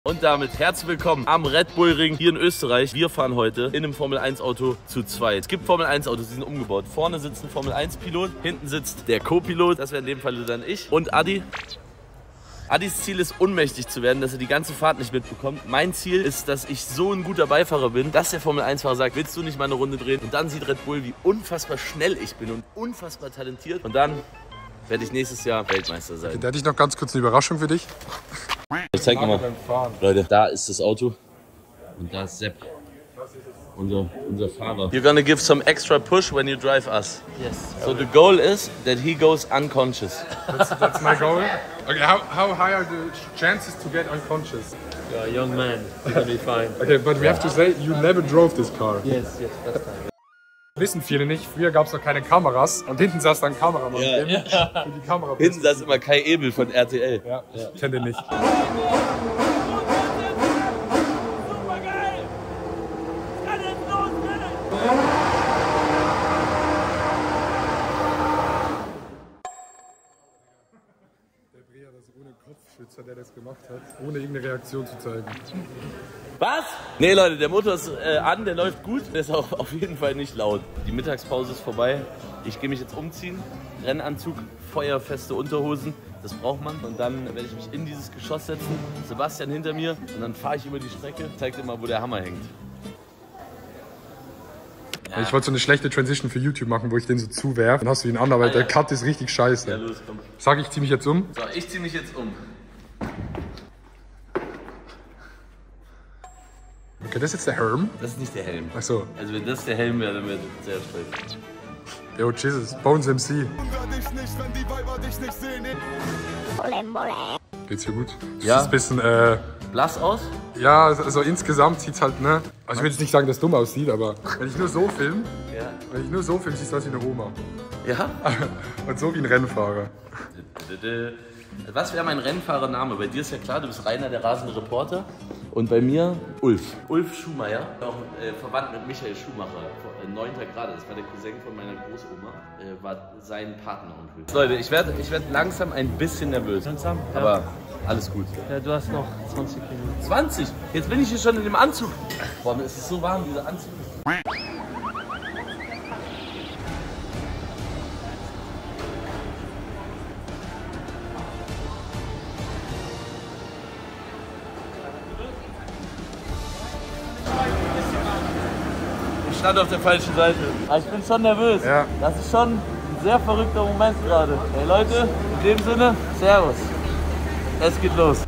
Und damit herzlich willkommen am Red Bull Ring hier in Österreich. Wir fahren heute in einem Formel 1 Auto zu zweit. Es gibt Formel 1 Autos, die sind umgebaut. Vorne sitzt ein Formel 1 Pilot, hinten sitzt der Co-Pilot, das wäre in dem Fall dann ich. Und Adi. Adis Ziel ist, ohnmächtig zu werden, dass er die ganze Fahrt nicht mitbekommt. Mein Ziel ist, dass ich so ein guter Beifahrer bin, dass der Formel 1-Fahrer sagt, willst du nicht mal eine Runde drehen? Und dann sieht Red Bull, wie unfassbar schnell ich bin und unfassbar talentiert. Und dann werde ich nächstes Jahr Weltmeister sein. Da hätte ich noch ganz kurz eine Überraschung für dich. Ich zeig mal. Leute, da ist das Auto und da ist Sepp, unser Fahrer. You're gonna give some extra push when you drive us. Yes. So the goal is that he goes unconscious. That's my goal. Okay, how high are the chances to get unconscious? You're a young man. You're gonna be fine. Okay, but we have to say, you never drove this car. Yes, that's fine. Wissen viele nicht, früher gab es noch keine Kameras und hinten saß dann ein Kameramann. Ja. Für die Kamera. Hinten saß immer Kai Ebel von RTL. Ja, ich kenne den nicht. Kopfschützer, der das gemacht hat, ohne irgendeine Reaktion zu zeigen. Was? Nee, Leute, der Motor ist an, der läuft gut. Der ist auch auf jeden Fall nicht laut. Die Mittagspause ist vorbei. Ich gehe mich jetzt umziehen. Rennanzug, feuerfeste Unterhosen. Das braucht man. Und dann werde ich mich in dieses Geschoss setzen. Sebastian hinter mir. Und dann fahre ich über die Strecke. Zeig dir mal, wo der Hammer hängt. Ja. Ich wollte so eine schlechte Transition für YouTube machen, wo ich den so zuwerfe. Dann hast du ihn an, aber der Cut ist richtig scheiße. Ja, los, komm. Sag ich, zieh mich jetzt um. So, ich zieh mich jetzt um. Okay, das ist jetzt der Helm. Das ist nicht der Helm. Ach so. Also wenn das der Helm wäre, dann wäre ich sehr stolz. Yo, Jesus, Bones MC. Geht's dir gut? Ja. Das ist ein bisschen, Blass aus? ja, also insgesamt sieht's halt, ne? Also ich will jetzt nicht sagen, dass es dumm aussieht, aber wenn ich nur so filme, siehst du aus wie eine Oma. Ja. Und so wie ein Rennfahrer. Was wäre mein Rennfahrername? Bei dir ist ja klar, du bist Rainer, der rasende Reporter. Und bei mir Ulf. Ulf Schumacher, auch verwandt mit Michael Schumacher. 9. Grade, das war der Cousin von meiner Großoma, war sein Partneronkel. Leute, ich werd langsam ein bisschen nervös. Langsam? Ja. Aber alles gut. Ja, du hast noch 20 Minuten. 20? Jetzt bin ich hier schon in dem Anzug. Boah, mir ist es so warm, dieser Anzug. Ich stand auf der falschen Seite. Aber ich bin schon nervös. Ja. Das ist schon ein sehr verrückter Moment gerade. Hey Leute, in dem Sinne, Servus. Es geht los.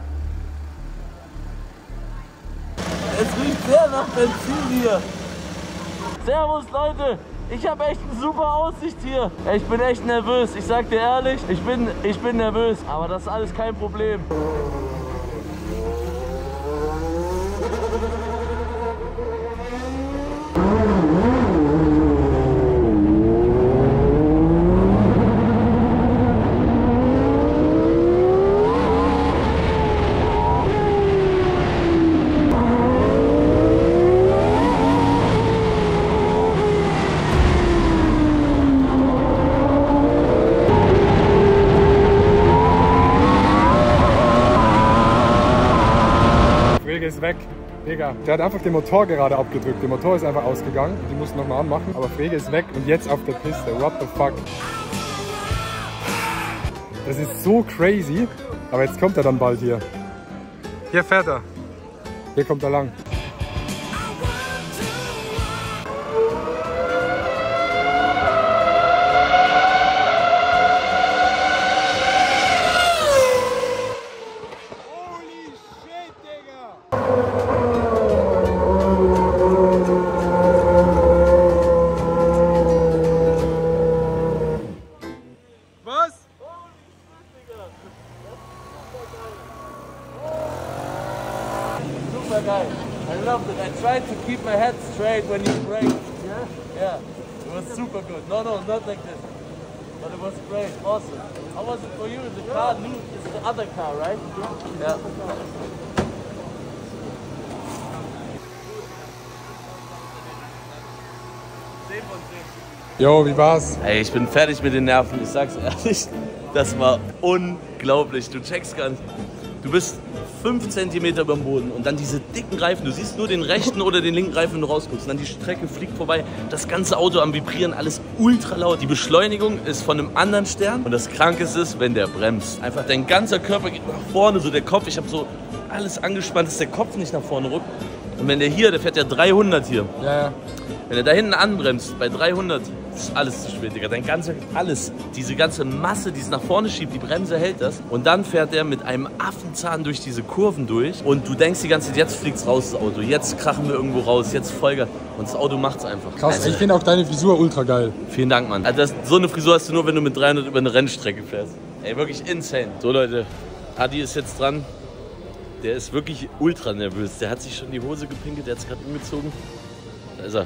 Es riecht sehr nach Benzin hier. Servus Leute, ich habe echt eine super Aussicht hier. Ich bin echt nervös, ich sag dir ehrlich, ich bin nervös. Aber das ist alles kein Problem. Ist weg. Digga, der hat einfach den Motor gerade abgedrückt. Der Motor ist einfach ausgegangen. Die mussten nochmal anmachen. Aber Frege ist weg und jetzt auf der Piste. What the fuck? Das ist so crazy. Aber jetzt kommt er dann bald hier. Hier fährt er. Hier kommt er lang. Geil. I loved it. I tried to keep my head straight when you braked. Yeah? Yeah. It was super good. No, not like this. But it was great. Awesome. How was it for you? The car new is the other car, right? Yeah. Jo, wie war's? Ey, ich bin fertig mit den Nerven, ich sag's ehrlich. Das war unglaublich, du checkst gar nicht. Du bist 5 cm über dem Boden und dann diese dicken Reifen. Du siehst nur den rechten oder den linken Reifen, wenn du rausguckst. Und dann die Strecke fliegt vorbei. Das ganze Auto am Vibrieren, alles ultra laut. Die Beschleunigung ist von einem anderen Stern. Und das Krankeste ist, wenn der bremst. Einfach dein ganzer Körper geht nach vorne, so der Kopf. Ich habe so alles angespannt, dass der Kopf nicht nach vorne rückt. Und wenn der fährt ja 300 hier. Ja. Wenn er da hinten anbremst, bei 300, ist alles zu spät, Digga. Diese ganze Masse, die es nach vorne schiebt, die Bremse hält das. Und dann fährt er mit einem Affenzahn durch diese Kurven durch. Und du denkst die ganze Zeit, jetzt fliegt's raus, das Auto. Jetzt krachen wir irgendwo raus, jetzt Vollgas. Und das Auto macht's einfach. Krass, Also, ich finde auch deine Frisur ultra geil. vielen Dank, Mann. Also so eine Frisur hast du nur, wenn du mit 300 über eine Rennstrecke fährst. Ey, wirklich insane. So, Leute, Adi ist jetzt dran. Der ist wirklich ultra nervös. Der hat sich schon die Hose gepinkelt, der hat es gerade umgezogen. Da ist er.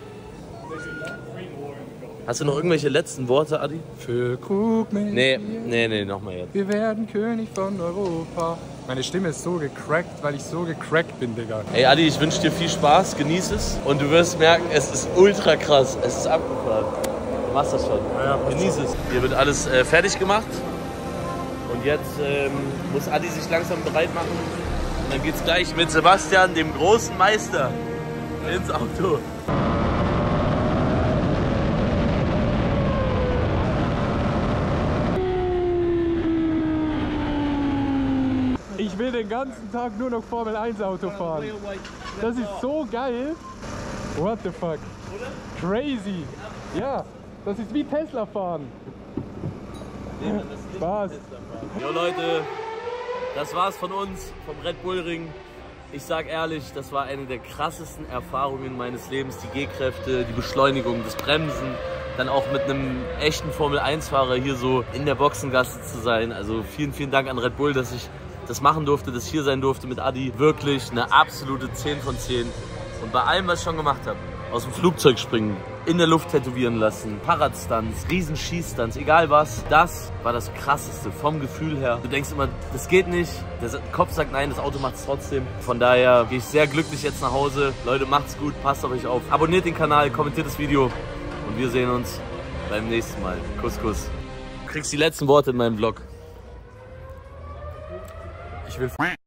Hast du noch irgendwelche letzten Worte, Adi? Für Krug mit Nee, nochmal jetzt. Wir werden König von Europa. Meine Stimme ist so gecrackt, weil ich so gecrackt bin, Digga. Ey, Adi, ich wünsche dir viel Spaß, genieß es. Und du wirst merken, es ist ultra krass. Es ist abgefahren. Du machst das schon. Ja, genieß es. Hier wird alles fertig gemacht. Und jetzt muss Adi sich langsam bereit machen. Und dann geht's gleich mit Sebastian, dem großen Meister, ins Auto. Ich will den ganzen Tag nur noch Formel 1 Auto fahren. Das ist so geil. What the fuck? Crazy. Ja, das ist wie Tesla fahren. Spaß. Jo Leute, das war's von uns, vom Red Bull Ring. Ich sag ehrlich, das war eine der krassesten Erfahrungen meines Lebens. Die G-Kräfte, die Beschleunigung, das Bremsen. Dann auch mit einem echten Formel 1 Fahrer hier so in der Boxengasse zu sein. Also vielen, vielen Dank an Red Bull, dass ich das machen durfte, dass ich hier sein durfte mit Adi. Wirklich eine absolute 10 von 10. Und bei allem, was ich schon gemacht habe, aus dem Flugzeug springen, in der Luft tätowieren lassen, Paradstunts, Riesenschießstunts, egal was, das war das Krasseste vom Gefühl her. Du denkst immer, das geht nicht, der Kopf sagt nein, das Auto macht es trotzdem. Von daher gehe ich sehr glücklich jetzt nach Hause. Leute, macht's gut, passt auf euch auf. Abonniert den Kanal, kommentiert das Video und wir sehen uns beim nächsten Mal. Kuss, Kuss. Du kriegst die letzten Worte in meinem Vlog. Ich will